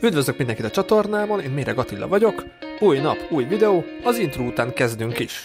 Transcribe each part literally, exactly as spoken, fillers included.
Üdvözlök mindenkit a csatornámon, én Méreg Attila vagyok. Új nap, új videó, az intro után kezdünk is.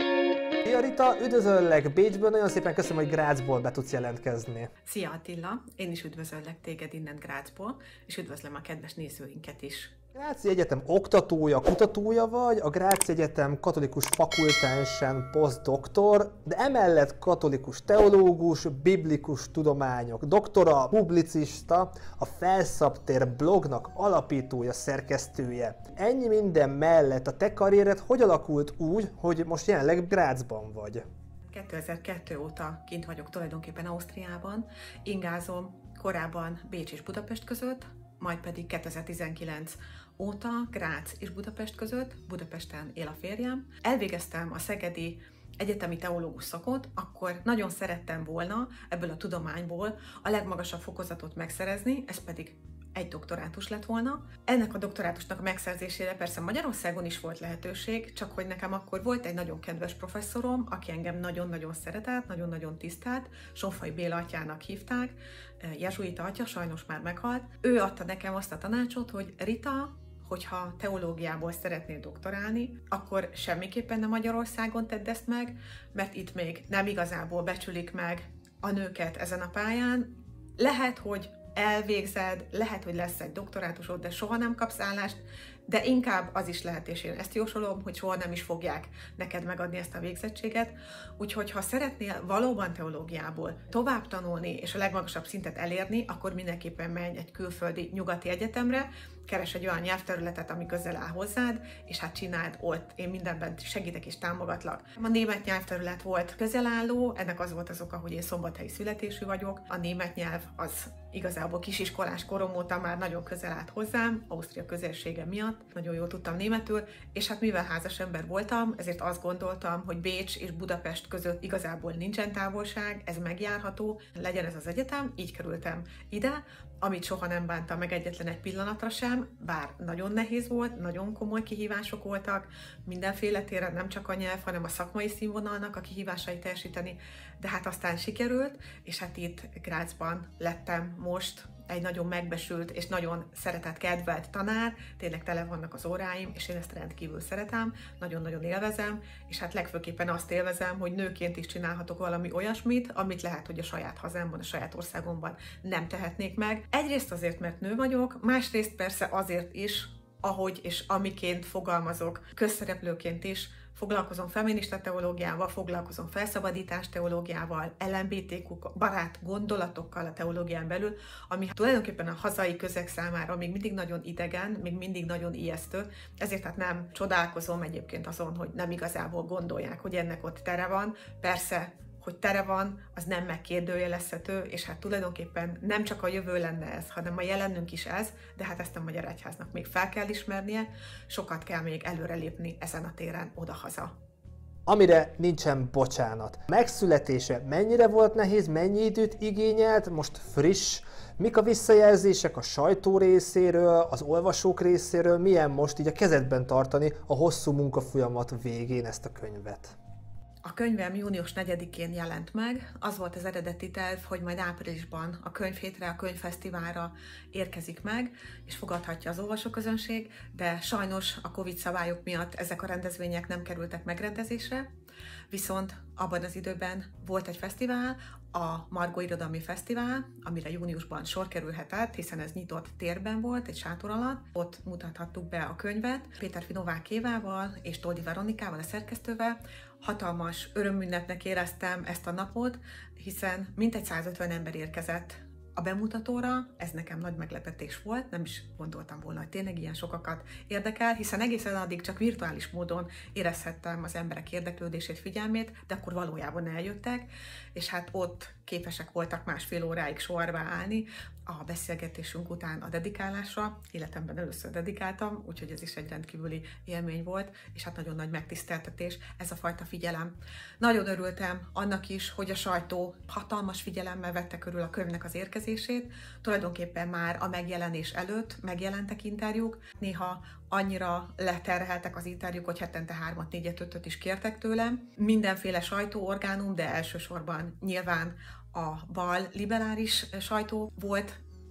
Szia Rita, üdvözöllek Bécsből, nagyon szépen köszönöm, hogy Grazból be tudsz jelentkezni. Szia Attila, én is üdvözöllek téged innen Grazból, és üdvözlöm a kedves nézőinket is. Gráci Egyetem oktatója, kutatója vagy, a Gráci Egyetem katolikus fakultánsen posztdoktor, de emellett katolikus teológus, biblikus tudományok doktora, publicista, a Felszabtér blognak alapítója, szerkesztője. Ennyi minden mellett a te karriered hogy alakult úgy, hogy most jelenleg Grazban vagy? kétezer-kettő óta kint vagyok tulajdonképpen Ausztriában, ingázom korábban Bécs és Budapest között, majd pedig kétezer-tizenkilenc óta Grácz és Budapest között, Budapesten él a férjem. Elvégeztem a szegedi egyetemi teológus szakot, akkor nagyon szerettem volna ebből a tudományból a legmagasabb fokozatot megszerezni, ez pedig egy doktorátus lett volna. Ennek a doktorátusnak a megszerzésére persze Magyarországon is volt lehetőség, csak hogy nekem akkor volt egy nagyon kedves professzorom, aki engem nagyon-nagyon szeretett, nagyon-nagyon tisztelt, Sonfai Béla atyának hívták, jezsuita atya, sajnos már meghalt. Ő adta nekem azt a tanácsot, hogy Rita, hogyha teológiából szeretnél doktorálni, akkor semmiképpen nem Magyarországon tedd ezt meg, mert itt még nem igazából becsülik meg a nőket ezen a pályán. Lehet, hogy elvégzed, lehet, hogy lesz egy doktorátusod, de soha nem kapsz állást, de inkább az is lehet, és én ezt jósolom, hogy soha nem is fogják neked megadni ezt a végzettséget. Úgyhogy ha szeretnél valóban teológiából tovább tanulni, és a legmagasabb szintet elérni, akkor mindenképpen menj egy külföldi nyugati egyetemre, keres egy olyan nyelvterületet, ami közel áll hozzád, és hát csináld ott. Én mindenben segítek és támogatlak. A német nyelvterület volt közelálló, ennek az volt az oka, hogy én szombathelyi születésű vagyok. A német nyelv az igazából kisiskolás korom óta már nagyon közel állt hozzám, Ausztria közelsége miatt. Nagyon jól tudtam németül, és hát mivel házas ember voltam, ezért azt gondoltam, hogy Bécs és Budapest között igazából nincsen távolság, ez megjárható, legyen ez az egyetem, így kerültem ide, amit soha nem bántam meg egyetlen egy pillanatra sem, bár nagyon nehéz volt, nagyon komoly kihívások voltak, mindenféle téren, nem csak a nyelv, hanem a szakmai színvonalnak a kihívásait teljesíteni, de hát aztán sikerült, és hát itt Grazban lettem most egy nagyon megbesült és nagyon szeretett, kedvelt tanár, tényleg tele vannak az óráim, és én ezt rendkívül szeretem, nagyon-nagyon élvezem, és hát legfőképpen azt élvezem, hogy nőként is csinálhatok valami olyasmit, amit lehet, hogy a saját hazámban, a saját országomban nem tehetnék meg. Egyrészt azért, mert nő vagyok, másrészt persze azért is, ahogy és amiként fogalmazok, közszereplőként is, foglalkozom feminista teológiával, foglalkozom felszabadítás teológiával, el em bé té kú barát gondolatokkal a teológián belül, ami tulajdonképpen a hazai közeg számára még mindig nagyon idegen, még mindig nagyon ijesztő, ezért hát nem csodálkozom egyébként azon, hogy nem igazából gondolják, hogy ennek ott tere van. Persze, hogy tere van, az nem megkérdőjelezhető, és hát tulajdonképpen nem csak a jövő lenne ez, hanem a jelenünk is ez, de hát ezt a Magyar Egyháznak még fel kell ismernie, sokat kell még előrelépni ezen a téren odahaza. Amire nincsen bocsánat. Megszületése mennyire volt nehéz, mennyi időt igényelt, most friss, mik a visszajelzések a sajtó részéről, az olvasók részéről, milyen most így a kezedben tartani a hosszú munkafolyamat végén ezt a könyvet? A könyvem június negyedikén jelent meg, az volt az eredeti terv, hogy majd áprilisban a könyvhétre, a könyvfesztiválra érkezik meg, és fogadhatja az olvasóközönség, de sajnos a Covid szabályok miatt ezek a rendezvények nem kerültek megrendezésre, viszont abban az időben volt egy fesztivál, a Margó Irodalmi Fesztivál, amire júniusban sor kerülhetett, hiszen ez nyitott térben volt, egy sátor alatt. Ott mutathattuk be a könyvet Péter Finovák Évával és Toldi Veronikával, a szerkesztővel. Hatalmas örömünnepnek éreztem ezt a napot, hiszen mintegy százötven ember érkezett a bemutatóra, ez nekem nagy meglepetés volt, nem is gondoltam volna, hogy tényleg ilyen sokakat érdekel, hiszen egészen addig csak virtuális módon érezhettem az emberek érdeklődését, figyelmét, de akkor valójában eljöttek, és hát ott képesek voltak másfél óráig sorba állni a beszélgetésünk után a dedikálásra. Életemben először dedikáltam, úgyhogy ez is egy rendkívüli élmény volt, és hát nagyon nagy megtiszteltetés ez a fajta figyelem. Nagyon örültem annak is, hogy a sajtó hatalmas figyelemmel vette körül a könyvnek az érkezését. Tulajdonképpen már a megjelenés előtt megjelentek interjúk, néha annyira leterheltek az interjúk, hogy hetente hármat, négyet, ötöt is kértek tőlem. Mindenféle sajtóorgánum, de elsősorban nyilván a bal liberális sajtó volt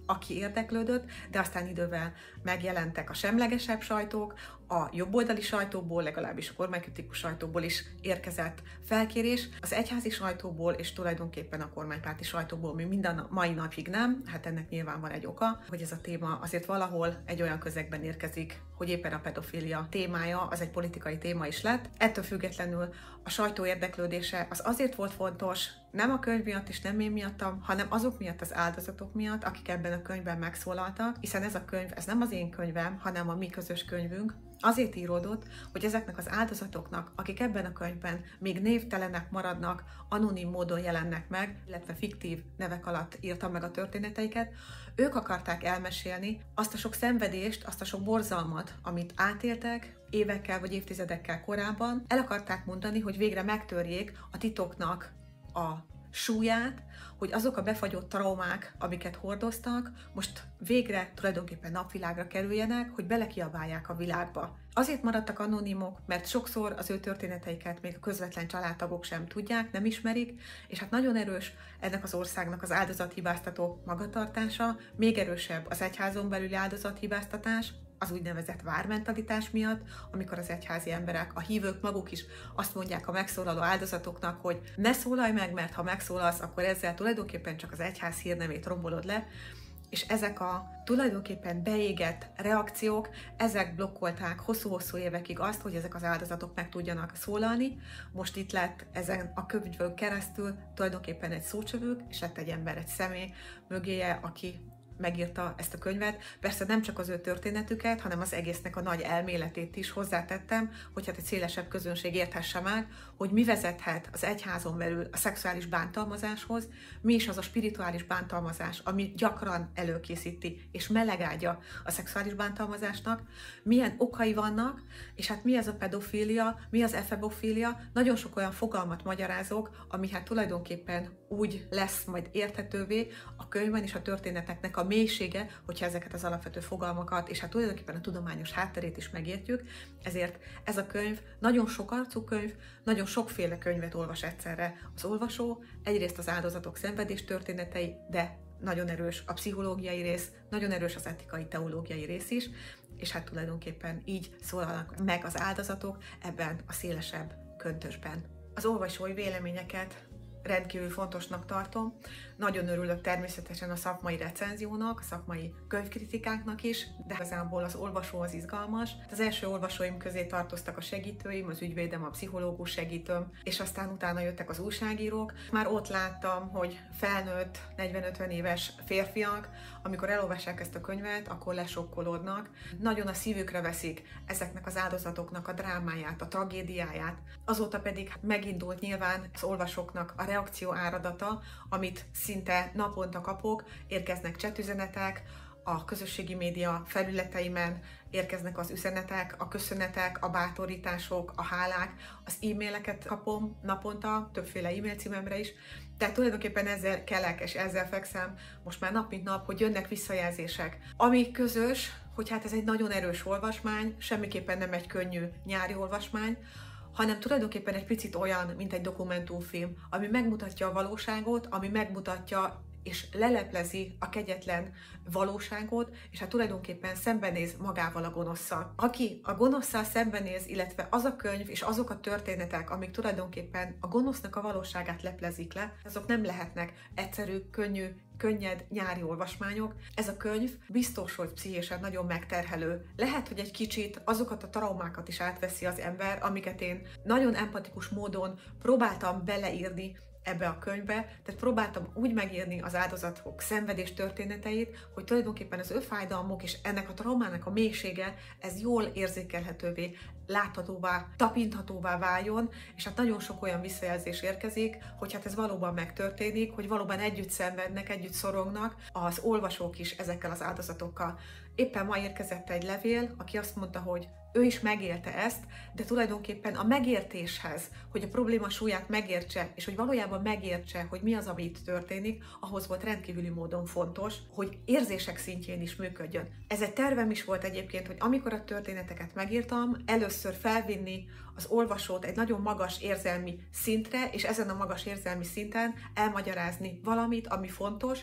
aki érdeklődött, de aztán idővel megjelentek a semlegesebb sajtók, a jobboldali sajtóból, legalábbis a kormánykritikus sajtóból is érkezett felkérés, az egyházi sajtóból és tulajdonképpen a kormánypárti sajtóból mi minden mai napig nem, hát ennek nyilván van egy oka, hogy ez a téma azért valahol egy olyan közegben érkezik, hogy éppen a pedofília témája az egy politikai téma is lett. Ettől függetlenül a sajtó érdeklődése az azért volt fontos, nem a könyv miatt és nem én miattam, hanem azok miatt, az áldozatok miatt, akik ebben a könyvben megszólaltak, hiszen ez a könyv, ez nem az én könyvem, hanem a mi közös könyvünk. Azért íródott, hogy ezeknek az áldozatoknak, akik ebben a könyvben még névtelenek maradnak, anonim módon jelennek meg, illetve fiktív nevek alatt írtam meg a történeteiket, ők akarták elmesélni azt a sok szenvedést, azt a sok borzalmat, amit átéltek évekkel vagy évtizedekkel korábban, el akarták mondani, hogy végre megtörjék a titoknak a súlyát, hogy azok a befagyott traumák, amiket hordoztak, most végre tulajdonképpen napvilágra kerüljenek, hogy belekiabálják a világba. Azért maradtak anonimok, mert sokszor az ő történeteiket még a közvetlen családtagok sem tudják, nem ismerik, és hát nagyon erős ennek az országnak az áldozathibáztató magatartása, még erősebb az egyházon belüli áldozathibáztatás, az úgynevezett vármentalitás miatt, amikor az egyházi emberek, a hívők maguk is azt mondják a megszólaló áldozatoknak, hogy ne szólalj meg, mert ha megszólalsz, akkor ezzel tulajdonképpen csak az egyház hírnevét rombolod le, és ezek a tulajdonképpen beégett reakciók, ezek blokkolták hosszú-hosszú évekig azt, hogy ezek az áldozatok meg tudjanak szólalni. Most itt lett ezen a könyvön keresztül tulajdonképpen egy szócsövük, és lett egy ember, egy személy mögéje, aki megírta ezt a könyvet. Persze nem csak az ő történetüket, hanem az egésznek a nagy elméletét is hozzátettem, hogy hát egy szélesebb közönség érthesse meg, hogy mi vezethet az egyházon belül a szexuális bántalmazáshoz, mi is az a spirituális bántalmazás, ami gyakran előkészíti és melegágya a szexuális bántalmazásnak, milyen okai vannak, és hát mi ez a pedofília, mi az efebofília, nagyon sok olyan fogalmat magyarázok, ami hát tulajdonképpen úgy lesz majd érthetővé a könyvben és a történeteknek a mélysége, hogyha ezeket az alapvető fogalmakat, és hát tulajdonképpen a tudományos hátterét is megértjük. Ezért ez a könyv nagyon sokarcú könyv, nagyon sokféle könyvet olvas egyszerre az olvasó, egyrészt az áldozatok szenvedés történetei, de nagyon erős a pszichológiai rész, nagyon erős az etikai, teológiai rész is, és hát tulajdonképpen így szólalnak meg az áldozatok ebben a szélesebb köntösben. Az olvasói véleményeket rendkívül fontosnak tartom. Nagyon örülök természetesen a szakmai recenziónak, a szakmai könyvkritikáknak is, de igazából az olvasó az izgalmas. Az első olvasóim közé tartoztak a segítőim, az ügyvédem, a pszichológus segítőm, és aztán utána jöttek az újságírók. Már ott láttam, hogy felnőtt, negyven-ötven éves férfiak, amikor elolvassák ezt a könyvet, akkor lesokkolódnak. Nagyon a szívükre veszik ezeknek az áldozatoknak a drámáját, a tragédiáját. Azóta pedig megindult nyilván az olvasóknak a reakció áradata, amit szinte naponta kapok, érkeznek chatüzenetek, a közösségi média felületeimen érkeznek az üzenetek, a köszönetek, a bátorítások, a hálák, az e-maileket kapom naponta, többféle e-mail címemre is, tehát tulajdonképpen ezzel kelek és ezzel fekszem most már nap mint nap, hogy jönnek visszajelzések. Ami közös, hogy hát ez egy nagyon erős olvasmány, semmiképpen nem egy könnyű nyári olvasmány, hanem tulajdonképpen egy picit olyan, mint egy dokumentumfilm, ami megmutatja a valóságot, ami megmutatja és leleplezi a kegyetlen valóságot, és hát tulajdonképpen szembenéz magával a gonosszal. Aki a gonosszal szembenéz, illetve az a könyv és azok a történetek, amik tulajdonképpen a gonosznak a valóságát leplezik le, azok nem lehetnek egyszerű, könnyű, könnyed nyári olvasmányok. Ez a könyv biztos, hogy pszichésen nagyon megterhelő. Lehet, hogy egy kicsit azokat a traumákat is átveszi az ember, amiket én nagyon empatikus módon próbáltam beleírni ebbe a könyvbe, tehát próbáltam úgy megírni az áldozatok szenvedés történeteit, hogy tulajdonképpen az ő fájdalmuk és ennek a traumának a mélysége, ez jól érzékelhetővé, láthatóvá, tapinthatóvá váljon, és hát nagyon sok olyan visszajelzés érkezik, hogy hát ez valóban megtörténik, hogy valóban együtt szenvednek, együtt szorongnak az olvasók is ezekkel az áldozatokkal. Éppen ma érkezett egy levél, aki azt mondta, hogy ő is megélte ezt, de tulajdonképpen a megértéshez, hogy a probléma súlyát megértse, és hogy valójában megértse, hogy mi az, ami itt történik, ahhoz volt rendkívüli módon fontos, hogy érzések szintjén is működjön. Ez egy tervem is volt egyébként, hogy amikor a történeteket megírtam, először felvinni az olvasót egy nagyon magas érzelmi szintre, és ezen a magas érzelmi szinten elmagyarázni valamit, ami fontos,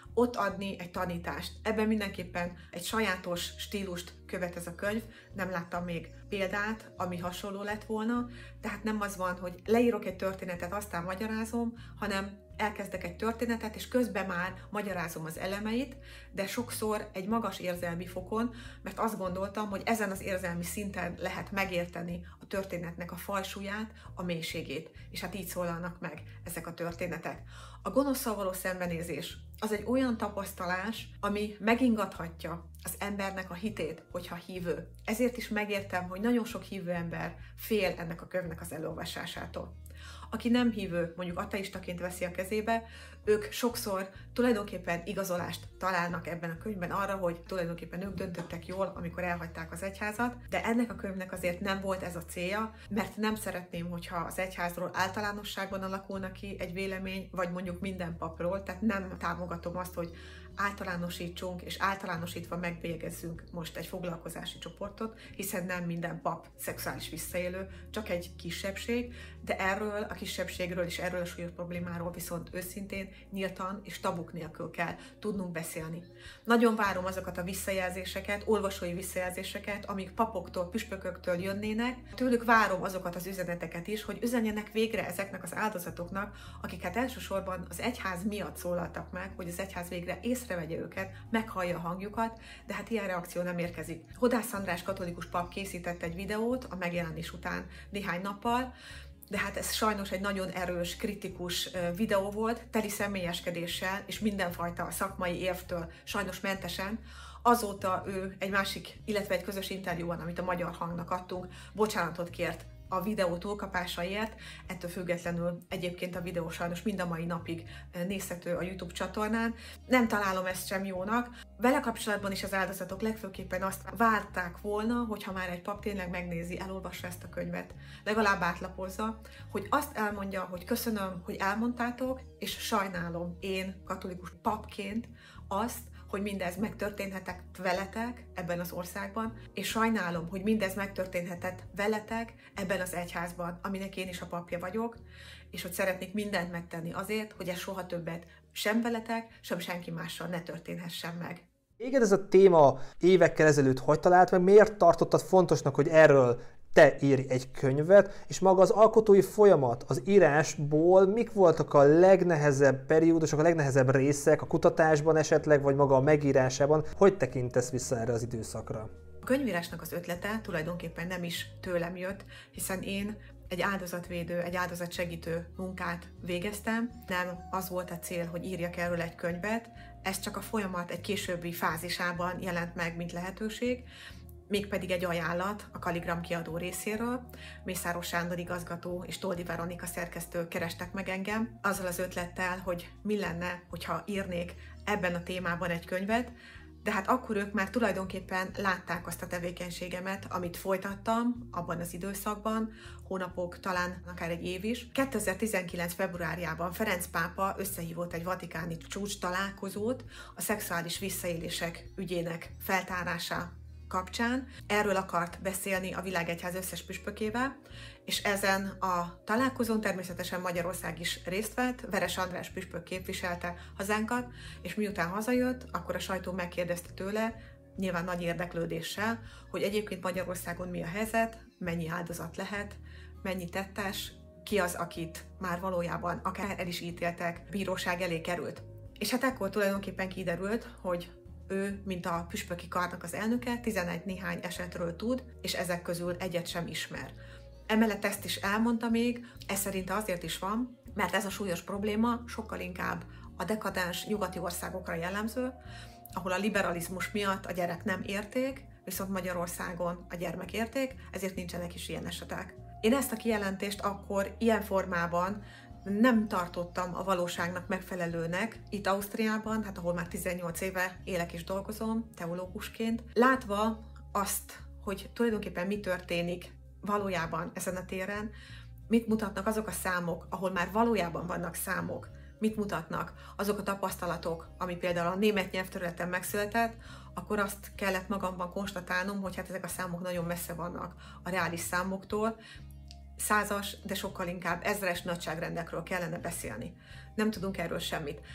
ott adni egy tanítást. Ebben mindenképpen egy sajátos stílust követ ez a könyv, nem láttam még példát, ami hasonló lett volna, tehát nem az van, hogy leírok egy történetet, aztán magyarázom, hanem elkezdek egy történetet, és közben már magyarázom az elemeit, de sokszor egy magas érzelmi fokon, mert azt gondoltam, hogy ezen az érzelmi szinten lehet megérteni a történetnek a fajsúlyát, a mélységét, és hát így szólalnak meg ezek a történetek. A gonoszszal való szembenézés az egy olyan tapasztalás, ami megingathatja az embernek a hitét, hogyha hívő. Ezért is megértem, hogy nagyon sok hívő ember fél ennek a könyvnek az elolvasásától. Aki nem hívő, mondjuk ateistaként veszi a kezébe, ők sokszor tulajdonképpen igazolást találnak ebben a könyvben arra, hogy tulajdonképpen ők döntöttek jól, amikor elhagyták az egyházat, de ennek a könyvnek azért nem volt ez a célja, mert nem szeretném, hogyha az egyházról általánosságban alakulna ki egy vélemény, vagy mondjuk minden papról, tehát nem támogatom azt, hogy általánosítsunk, és általánosítva megbélyegezzünk most egy foglalkozási csoportot, hiszen nem minden pap szexuális visszaélő, csak egy kisebbség, de erről a kisebbségről és erről a súlyos problémáról viszont őszintén, nyíltan és tabuk nélkül kell tudnunk beszélni. Nagyon várom azokat a visszajelzéseket, olvasói visszajelzéseket, amik papoktól, püspököktől jönnének. Tőlük várom azokat az üzeneteket is, hogy üzenjenek végre ezeknek az áldozatoknak, akik hát elsősorban az egyház miatt szólaltak meg, hogy az egyház végre észrevegye őket, meghallja a hangjukat, de hát ilyen reakció nem érkezik. Hodász András katolikus pap készített egy videót a megjelenés után néhány nappal, de hát ez sajnos egy nagyon erős, kritikus videó volt, teli személyeskedéssel és mindenfajta szakmai érvtől sajnos mentesen. Azóta ő egy másik, illetve egy közös interjúban, amit a Magyar Hangnak adtunk, bocsánatot kért a videó túlkapásaiért, ettől függetlenül egyébként a videó sajnos mind a mai napig nézhető a YouTube csatornán. Nem találom ezt sem jónak. Vele kapcsolatban is az áldozatok legfőképpen azt várták volna, hogyha már egy pap tényleg megnézi, elolvassa ezt a könyvet, legalább átlapozza, hogy azt elmondja, hogy köszönöm, hogy elmondtátok, és sajnálom én katolikus papként azt, hogy mindez megtörténhetett veletek ebben az országban, és sajnálom, hogy mindez megtörténhetett veletek ebben az egyházban, aminek én is a papja vagyok, és hogy szeretnék mindent megtenni azért, hogy ez soha többet sem veletek, sem senki mással ne történhessen meg. Téged ez a téma évekkel ezelőtt hogy talált meg? Miért tartottad fontosnak, hogy erről te írj egy könyvet, és maga az alkotói folyamat, az írásból mik voltak a legnehezebb periódusok, a legnehezebb részek a kutatásban esetleg, vagy maga a megírásában? Hogy tekintesz vissza erre az időszakra? A könyvírásnak az ötlete tulajdonképpen nem is tőlem jött, hiszen én egy áldozatvédő, egy áldozatsegítő munkát végeztem. Nem az volt a cél, hogy írjak erről egy könyvet, ez csak a folyamat egy későbbi fázisában jelent meg, mint lehetőség, mégpedig egy ajánlat a Kaligram kiadó részéről. Mészáros Sándor igazgató és Toldi Veronika szerkesztő kerestek meg engem azzal az ötlettel, hogy mi lenne, hogyha írnék ebben a témában egy könyvet, de hát akkor ők már tulajdonképpen látták azt a tevékenységemet, amit folytattam abban az időszakban, hónapok, talán akár egy év is. kétezer-tizenkilenc februárjában Ferenc pápa összehívott egy vatikáni csúcs találkozót a szexuális visszaélések ügyének feltárása kapcsán. Erről akart beszélni a világegyház összes püspökével, és ezen a találkozón természetesen Magyarország is részt vett, Veres András püspök képviselte hazánkat, és miután hazajött, akkor a sajtó megkérdezte tőle, nyilván nagy érdeklődéssel, hogy egyébként Magyarországon mi a helyzet, mennyi áldozat lehet, mennyi tettes, ki az, akit már valójában akár el is ítéltek, bíróság elé került. És hát ekkor tulajdonképpen kiderült, hogy ő, mint a püspöki karnak az elnöke, tizenegy néhány esetről tud, és ezek közül egyet sem ismer. Emellett ezt is elmondta még, ez szerint azért is van, mert ez a súlyos probléma sokkal inkább a dekadens nyugati országokra jellemző, ahol a liberalizmus miatt a gyerek nem érték, viszont Magyarországon a gyermek érték, ezért nincsenek is ilyen esetek. Én ezt a kijelentést akkor ilyen formában nem tartottam a valóságnak megfelelőnek itt Ausztriában, hát ahol már tizennyolc éve élek és dolgozom teológusként. Látva azt, hogy tulajdonképpen mi történik valójában ezen a téren, mit mutatnak azok a számok, ahol már valójában vannak számok, mit mutatnak azok a tapasztalatok, ami például a német nyelvterületen megszületett, akkor azt kellett magamban konstatálnom, hogy hát ezek a számok nagyon messze vannak a reális számoktól, százas, de sokkal inkább ezres nagyságrendekről kellene beszélni. Nem tudunk erről semmit.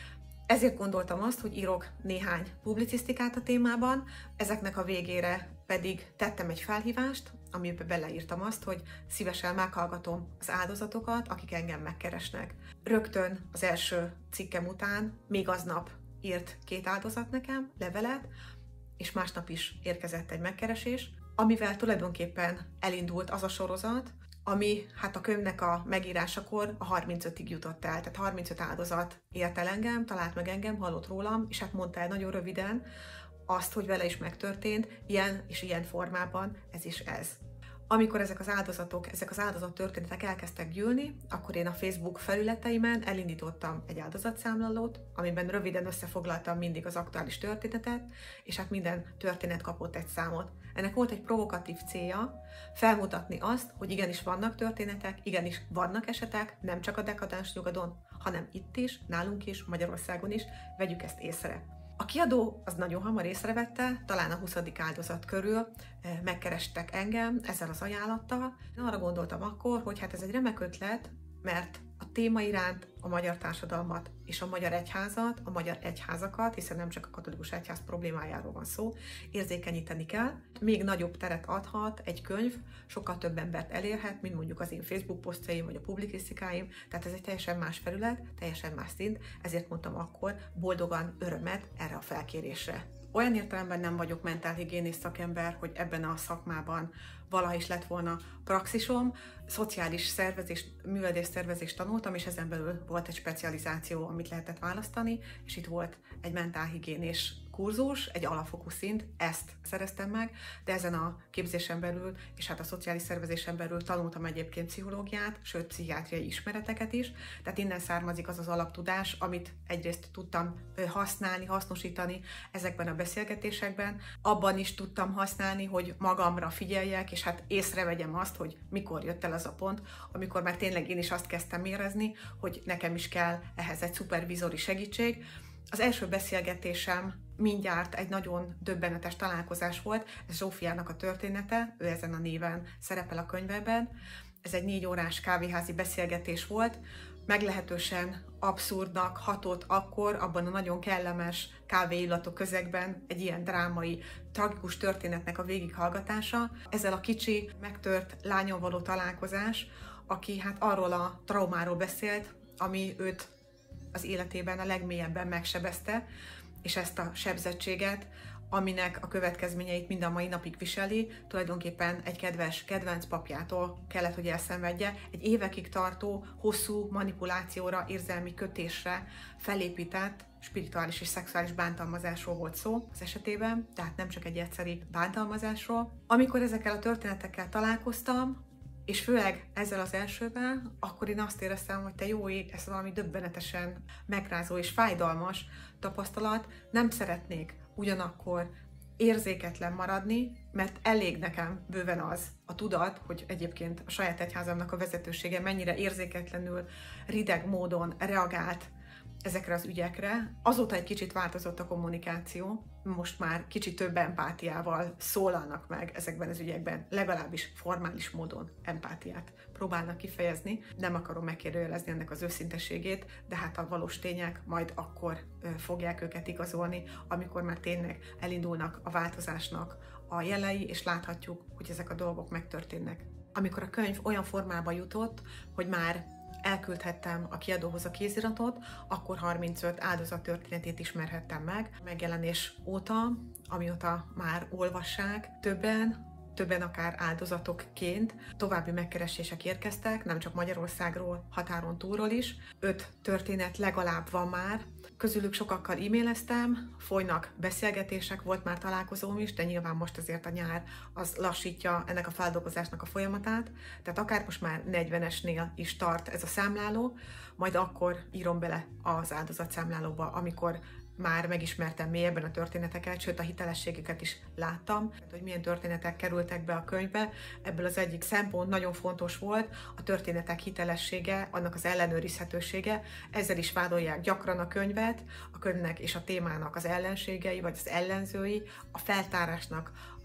Ezért gondoltam azt, hogy írok néhány publicisztikát a témában, ezeknek a végére pedig tettem egy felhívást, amiben beleírtam azt, hogy szívesen meghallgatom az áldozatokat, akik engem megkeresnek. Rögtön az első cikkem után, még aznap írt két áldozat nekem levelet, és másnap is érkezett egy megkeresés, amivel tulajdonképpen elindult az a sorozat, ami hát a könyvnek a megírásakor a harmincötig jutott el. Tehát harmincöt áldozat ért el engem, talált meg engem, hallott rólam, és hát mondta el nagyon röviden azt, hogy vele is megtörtént, ilyen és ilyen formában, ez is ez. Amikor ezek az áldozatok, ezek az áldozat történetek elkezdtek gyűlni, akkor én a Facebook felületeimen elindítottam egy áldozatszámlálót, amiben röviden összefoglaltam mindig az aktuális történetet, és hát minden történet kapott egy számot. Ennek volt egy provokatív célja, felmutatni azt, hogy igenis vannak történetek, igenis vannak esetek, nem csak a dekadens nyugadon, hanem itt is, nálunk is, Magyarországon is, vegyük ezt észre. A kiadó az nagyon hamar észrevette, talán a huszadik áldozat körül megkerestek engem ezzel az ajánlattal. Én arra gondoltam akkor, hogy hát ez egy remek ötlet, mert a téma iránt a magyar társadalmat és a magyar egyházat, a magyar egyházakat, hiszen nem csak a katolikus egyház problémájáról van szó, érzékenyíteni kell. Még nagyobb teret adhat egy könyv, sokkal több embert elérhet, mint mondjuk az én Facebook posztjaim vagy a publicisztikáim, tehát ez egy teljesen más felület, teljesen más szint, ezért mondtam akkor boldogan örömet erre a felkérésre. Olyan értelemben nem vagyok mentálhigiénész szakember, hogy ebben a szakmában valaha is lett volna praxisom. Szociális szervezés, művelődés szervezést tanultam, és ezen belül volt egy specializáció, amit lehetett választani, és itt volt egy mentálhigiénés kurzus, egy alapfokú szint, ezt szereztem meg, de ezen a képzésen belül, és hát a szociális szervezésen belül tanultam egyébként pszichológiát, sőt pszichiátriai ismereteket is, tehát innen származik az az alaptudás, amit egyrészt tudtam használni, hasznosítani ezekben a beszélgetésekben, abban is tudtam használni, hogy magamra figyeljek, és hát észrevegyem azt, hogy mikor jött el az a pont, amikor már tényleg én is azt kezdtem érezni, hogy nekem is kell ehhez egy szupervizori segítség. Az első beszélgetésem mindjárt egy nagyon döbbenetes találkozás volt, ez Zsófiának a története, ő ezen a néven szerepel a könyvben. Ez egy négy órás kávéházi beszélgetés volt, meglehetősen abszurdnak hatott akkor, abban a nagyon kellemes kávéillatú közegben egy ilyen drámai, tragikus történetnek a végighallgatása. Ezzel a kicsi, megtört lányon való találkozás, aki hát arról a traumáról beszélt, ami őt az életében a legmélyebben megsebezte, és ezt a sebzettséget, aminek a következményeit mind a mai napig viseli, tulajdonképpen egy kedves kedvenc papjától kellett, hogy elszenvedje. Egy évekig tartó, hosszú manipulációra, érzelmi kötésre felépített spirituális és szexuális bántalmazásról volt szó az esetében, tehát nem csak egy egyszeri bántalmazásról. Amikor ezekkel a történetekkel találkoztam, és főleg ezzel az elsővel, akkor én azt éreztem, hogy te jó ég, ez valami döbbenetesen megrázó és fájdalmas tapasztalat. Nem szeretnék ugyanakkor érzéketlen maradni, mert elég nekem bőven az a tudat, hogy egyébként a saját egyházamnak a vezetősége mennyire érzéketlenül, rideg módon reagált ezekre az ügyekre. Azóta egy kicsit változott a kommunikáció, most már kicsit több empátiával szólalnak meg ezekben az ügyekben, legalábbis formális módon empátiát próbálnak kifejezni. Nem akarom megkérdőjelezni ennek az őszinteségét, de hát a valós tények majd akkor fogják őket igazolni, amikor már tényleg elindulnak a változásnak a jelei, és láthatjuk, hogy ezek a dolgok megtörténnek. Amikor a könyv olyan formába jutott, hogy már elküldhettem a kiadóhoz a kéziratot, akkor harmincöt áldozat történetét ismerhettem meg. A megjelenés óta, amióta már olvassák, többen, többen akár áldozatokként további megkeresések érkeztek, nem csak Magyarországról, határon túlról is. Öt történet legalább van már. Közülük sokakkal e-maileztem, folynak beszélgetések, volt már találkozóm is, de nyilván most azért a nyár az lassítja ennek a feldolgozásnak a folyamatát. Tehát akár most már negyvenesnél is tart ez a számláló, majd akkor írom bele az áldozatszámlálóba, amikor már megismertem mélyebben a történeteket, sőt a hitelességeket is láttam, hogy milyen történetek kerültek be a könyvbe. Ebből az egyik szempont nagyon fontos volt, a történetek hitelessége, annak az ellenőrizhetősége. Ezzel is vádolják gyakran a könyvet, a könyvnek és a témának az ellenségei, vagy az ellenzői, a feltárásnak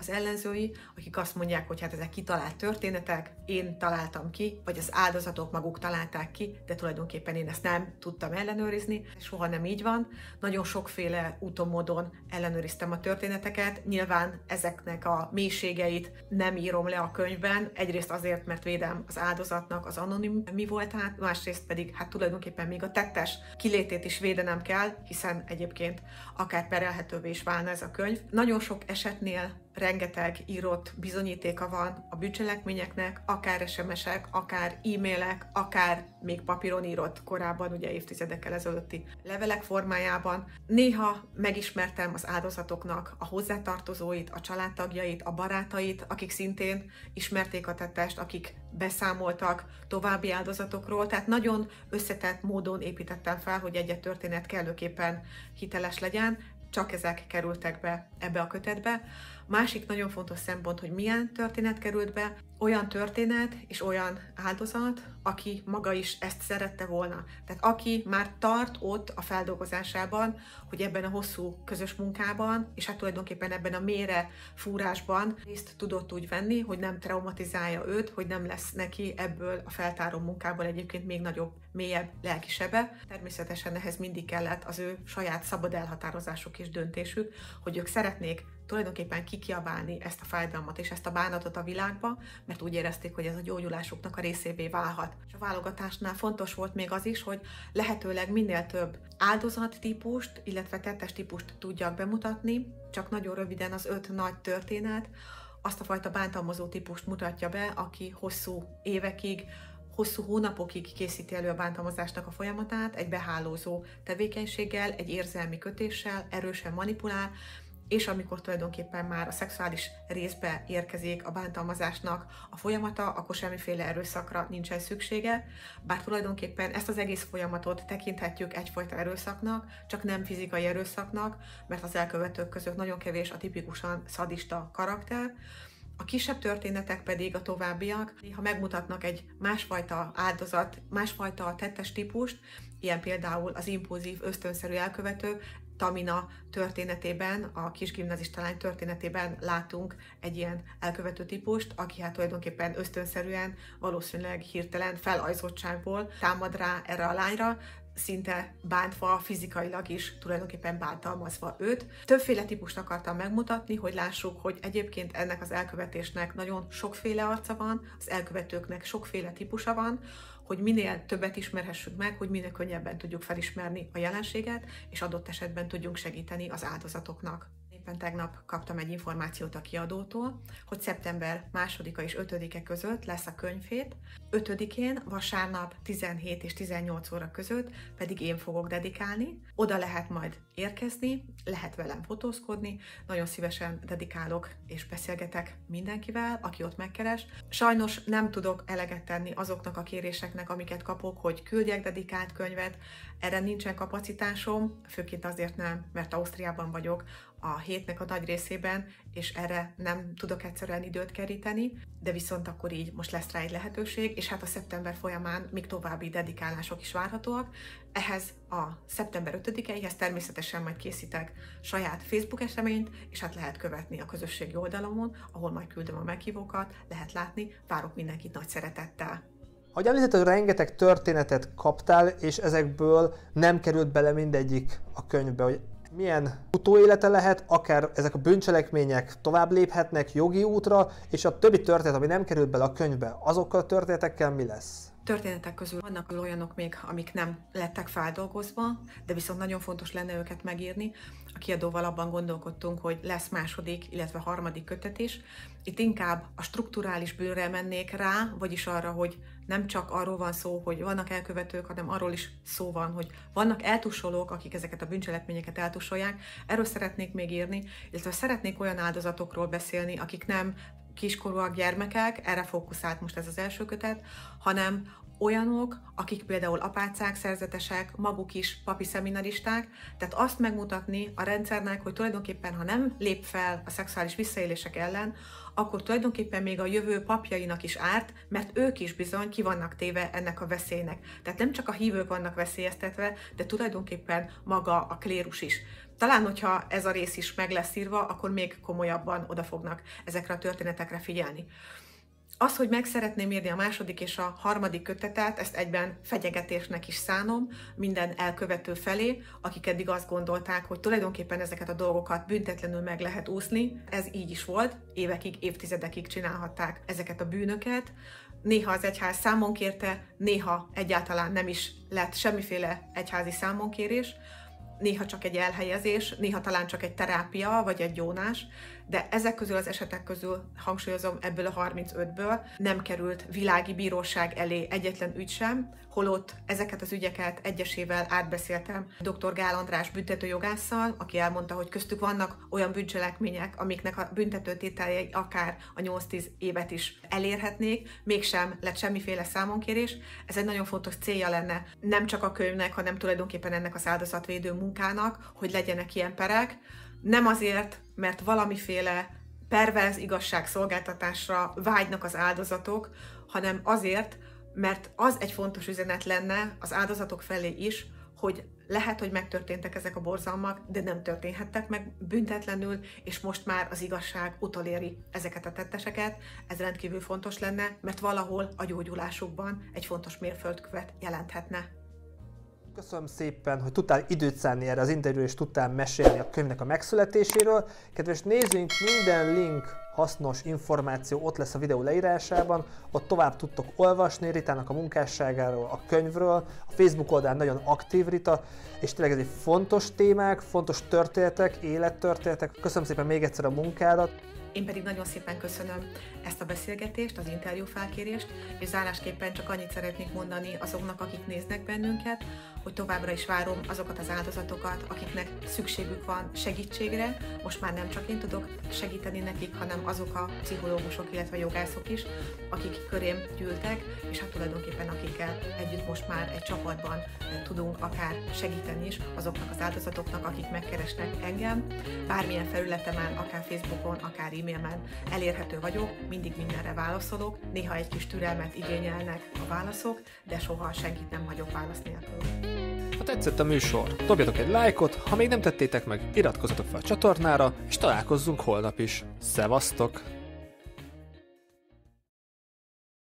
Az ellenzői, akik azt mondják, hogy hát ezek kitalált történetek, én találtam ki, vagy az áldozatok maguk találták ki, de tulajdonképpen én ezt nem tudtam ellenőrizni. Soha nem így van. Nagyon sokféle úton, módon ellenőriztem a történeteket. Nyilván ezeknek a mélységeit nem írom le a könyvben. Egyrészt azért, mert védem az áldozatnak az anonim mi voltát, másrészt pedig hát tulajdonképpen még a tettes kilétét is védenem kell, hiszen egyébként akár perelhetővé is válna ez a könyv. Nagyon sok esetnél rengeteg írott bizonyítéka van a bűncselekményeknek, akár es em esek, akár e-mailek, akár még papíron írott korábban, ugye évtizedekkel ezelőtti levelek formájában. Néha megismertem az áldozatoknak a hozzátartozóit, a családtagjait, a barátait, akik szintén ismerték a tettest, akik beszámoltak további áldozatokról, tehát nagyon összetett módon építettem fel, hogy egy-egy történet kellőképpen hiteles legyen, csak ezek kerültek be ebbe a kötetbe. Másik nagyon fontos szempont, hogy milyen történet került be, olyan történet és olyan áldozat, aki maga is ezt szerette volna. Tehát aki már tart ott a feldolgozásában, hogy ebben a hosszú közös munkában, és hát tulajdonképpen ebben a mélyre fúrásban részt tudott úgy venni, hogy nem traumatizálja őt, hogy nem lesz neki ebből a feltáró munkából egyébként még nagyobb, mélyebb lelkisebe. Természetesen ehhez mindig kellett az ő saját szabad elhatározásuk és döntésük, hogy ők szeretnék tulajdonképpen kikiabálni ezt a fájdalmat és ezt a bánatot a világba, mert úgy érezték, hogy ez a gyógyulásuknak a részévé válhat. És a válogatásnál fontos volt még az is, hogy lehetőleg minél több áldozattípust, illetve tettes típust tudjak bemutatni, csak nagyon röviden az öt nagy történet azt a fajta bántalmazó típust mutatja be, aki hosszú évekig, hosszú hónapokig készíti elő a bántalmazásnak a folyamatát, egy behálózó tevékenységgel, egy érzelmi kötéssel, erősen manipulál, és amikor tulajdonképpen már a szexuális részbe érkezik a bántalmazásnak a folyamata, akkor semmiféle erőszakra nincsen szüksége, bár tulajdonképpen ezt az egész folyamatot tekinthetjük egyfajta erőszaknak, csak nem fizikai erőszaknak, mert az elkövetők között nagyon kevés a tipikusan szadista karakter. A kisebb történetek pedig a továbbiak, ha megmutatnak egy másfajta áldozat, másfajta tettes típust, ilyen például az impulzív, ösztönszerű elkövető, Tamina történetében, a kisgimnazista lány történetében látunk egy ilyen elkövető típust, aki hát tulajdonképpen ösztönszerűen, valószínűleg hirtelen felajzottságból támad rá erre a lányra, szinte bántva, fizikailag is tulajdonképpen bántalmazva őt. Többféle típust akartam megmutatni, hogy lássuk, hogy egyébként ennek az elkövetésnek nagyon sokféle arca van, az elkövetőknek sokféle típusa van, hogy minél többet ismerhessünk meg, hogy minél könnyebben tudjuk felismerni a jelenséget, és adott esetben tudjunk segíteni az áldozatoknak. Éppen tegnap kaptam egy információt a kiadótól, hogy szeptember másodika és ötödike között lesz a könyvhét, ötödikén vasárnap tizenhét és tizennyolc óra között pedig én fogok dedikálni. Oda lehet majd érkezni, lehet velem fotózkodni, nagyon szívesen dedikálok és beszélgetek mindenkivel, aki ott megkeres. Sajnos nem tudok eleget tenni azoknak a kéréseknek, amiket kapok, hogy küldjek dedikált könyvet, erre nincsen kapacitásom, főként azért nem, mert Ausztriában vagyok a hétnek a nagy részében, és erre nem tudok egyszerűen időt keríteni, de viszont akkor így most lesz rá egy lehetőség, és hát a szeptember folyamán még további dedikálások is várhatóak. Ehhez a szeptember ötödikeihez természetesen majd készítek saját Facebook eseményt, és hát lehet követni a közösségi oldalomon, ahol majd küldöm a meghívókat, lehet látni, várok mindenkit nagy szeretettel. Ahogy említetted, rengeteg történetet kaptál, és ezekből nem került bele mindegyik a könyvbe, hogy milyen utóélete lehet, akár ezek a bűncselekmények tovább léphetnek jogi útra, és a többi történet, ami nem került bele a könyvbe, azokkal a történetekkel mi lesz? Történetek közül vannak olyanok még, amik nem lettek feldolgozva, de viszont nagyon fontos lenne őket megírni. A kiadóval abban gondolkodtunk, hogy lesz második, illetve harmadik kötet is. Itt inkább a strukturális bűnre mennék rá, vagyis arra, hogy nem csak arról van szó, hogy vannak elkövetők, hanem arról is szó van, hogy vannak eltussolók, akik ezeket a bűncselekményeket eltussolják. Erről szeretnék még írni, illetve szeretnék olyan áldozatokról beszélni, akik nem kiskorúak, gyermekek, erre fókuszált most ez az első kötet, hanem olyanok, akik például apácák, szerzetesek, maguk is papi szeminaristák, tehát azt megmutatni a rendszernek, hogy tulajdonképpen, ha nem lép fel a szexuális visszaélések ellen, akkor tulajdonképpen még a jövő papjainak is árt, mert ők is bizony ki vannak téve ennek a veszélynek. Tehát nem csak a hívők vannak veszélyeztetve, de tulajdonképpen maga a klérus is. Talán, hogyha ez a rész is meg lesz írva, akkor még komolyabban oda fognak ezekre a történetekre figyelni. Az, hogy meg szeretném írni a második és a harmadik kötetet, ezt egyben fenyegetésnek is szánom minden elkövető felé, akik eddig azt gondolták, hogy tulajdonképpen ezeket a dolgokat büntetlenül meg lehet úszni. Ez így is volt, évekig, évtizedekig csinálhatták ezeket a bűnöket. Néha az egyház számon kérte, néha egyáltalán nem is lett semmiféle egyházi számonkérés, néha csak egy elhelyezés, néha talán csak egy terápia, vagy egy gyónás, de ezek közül az esetek közül, hangsúlyozom, ebből a harmincötből nem került világi bíróság elé egyetlen ügy sem, holott ezeket az ügyeket egyesével átbeszéltem dr. Gál András büntetőjogásszal, aki elmondta, hogy köztük vannak olyan bűncselekmények, amiknek a büntetőtételjei akár a nyolc-tíz évet is elérhetnék, mégsem lett semmiféle számonkérés. Ez egy nagyon fontos célja lenne nem csak a könyvnek, hanem tulajdonképpen ennek az áldozatvédő munkának, hogy legyenek ilyen perek. Nem azért, mert valamiféle perverz igazságszolgáltatásra vágynak az áldozatok, hanem azért, mert az egy fontos üzenet lenne az áldozatok felé is, hogy lehet, hogy megtörténtek ezek a borzalmak, de nem történhettek meg büntetlenül, és most már az igazság utoléri ezeket a tetteseket. Ez rendkívül fontos lenne, mert valahol a gyógyulásukban egy fontos mérföldkövet jelenthetne. Köszönöm szépen, hogy tudtál időt szánni erre az interjúra, és tudtál mesélni a könyvnek a megszületéséről. Kedves nézőink, minden link, hasznos információ ott lesz a videó leírásában, ott tovább tudtok olvasni Ritának a munkásságáról, a könyvről, a Facebook oldalán nagyon aktív Rita, és tényleg ez egy fontos témák, fontos történetek, élettörténetek. Köszönöm szépen még egyszer a munkádat. Én pedig nagyon szépen köszönöm ezt a beszélgetést, az interjú felkérést, és zárásképpen csak annyit szeretnék mondani azoknak, akik néznek bennünket, hogy továbbra is várom azokat az áldozatokat, akiknek szükségük van segítségre. Most már nem csak én tudok segíteni nekik, hanem azok a pszichológusok, illetve jogászok is, akik körém gyűltek, és hát tulajdonképpen akikkel együtt most már egy csapatban tudunk akár segíteni is azoknak az áldozatoknak, akik megkeresnek engem. Bármilyen felületemen, akár Facebookon, akár e-mailben elérhető vagyok, mindig mindenre válaszolok, néha egy kis türelmet igényelnek a válaszok, de soha senkit nem hagyok válasz nélkül. Ha tetszett a műsor, dobjatok egy lájkot, ha még nem tettétek meg, iratkozzatok fel a csatornára, és találkozzunk holnap is. Szevasztok!